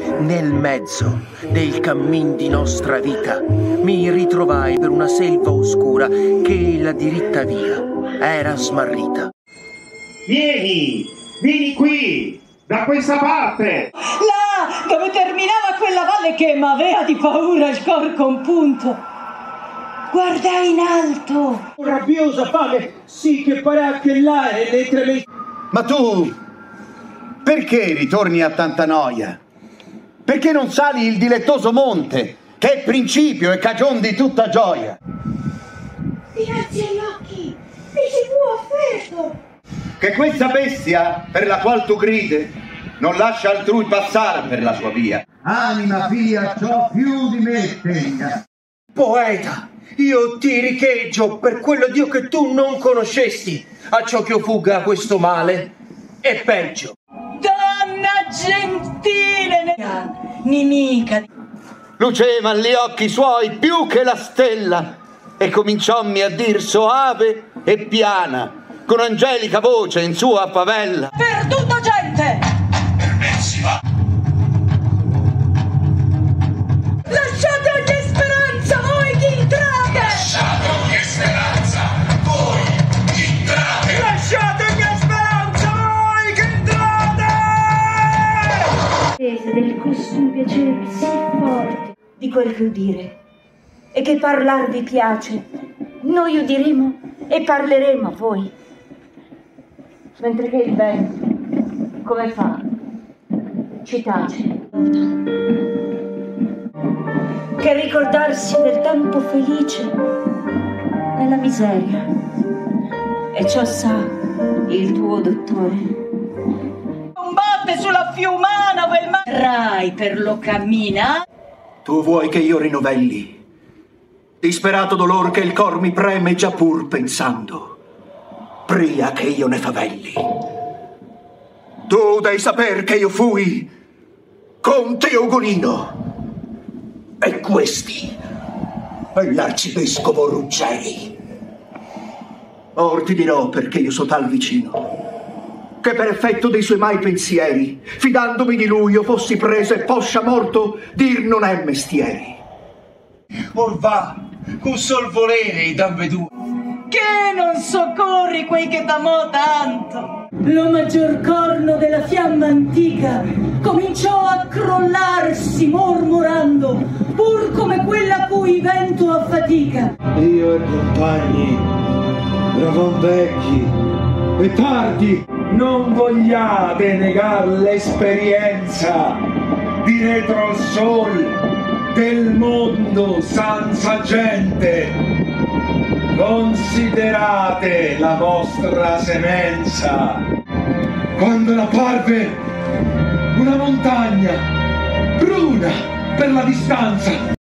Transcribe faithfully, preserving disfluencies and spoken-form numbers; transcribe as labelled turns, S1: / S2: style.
S1: nel mezzo del cammin di nostra vita, mi ritrovai per una selva oscura che la diritta via era smarrita.
S2: Vieni, vieni qui, da questa parte!
S3: Là, dove terminava quella valle che m'aveva di paura il cor compunto. Guarda in alto!
S4: Rabbiosa fame, sì che pare che là è mentre le...
S5: Ma tu, perché ritorni a tanta noia? Perché non sali il dilettoso monte, che è principio e cagion di tutta gioia?
S3: Dinanzi agli occhi, mi si fu offerto!
S5: Che questa bestia, per la qual tu gride, non lascia altrui passare per la sua via. Anima fia ciò più di me tegna.
S1: Poeta, io ti richeggio per quello Dio che tu non conoscesti, a ciò che io fugga a questo male, e peggio.
S3: Donna gentile, nemica.
S5: Luceva gli occhi suoi più che la stella, e cominciommi a dir soave e piana, con angelica voce in sua favella.
S3: Perduta gente!
S6: Perversiva!
S3: Lasciate ogni speranza, voi chi entrate!
S6: Lasciate ogni speranza, voi chi entrate!
S2: Lasciate ogni speranza, voi che entrate!
S7: Attese del costume piacere sì forte di quel che udire e che parlar vi piace, noi udiremo e parleremo a voi. Mentre che il vento, come fa, ci tace. Che ricordarsi del tempo felice nella miseria. E ciò sa il tuo dottore.
S3: Combatte sulla fiumana ove il mare rai per lo cammina.
S1: Tu vuoi che io rinovelli disperato dolor che il cor mi preme già pur pensando, pria che io ne favelli. Tu devi saper che io fui conte Ugolino, e questi è l'arcivescovo Ruggeri. Or ti dirò perché io so tal vicino, che per effetto dei suoi mai pensieri, fidandomi di lui, io fossi preso e poscia morto, dir non è mestieri. Or va, con sol volere d'ambedue,
S3: Che non soccorri quei che t'amò tanto.
S7: Lo maggior corno della fiamma antica cominciò a crollarsi mormorando, pur come quella cui vento affatica.
S4: Io e compagni, eravamo vecchi e tardi, non vogliate negar l'esperienza di retro al sol del mondo senza gente. Considerate la vostra semenza. Quando la parve una montagna bruna per la distanza.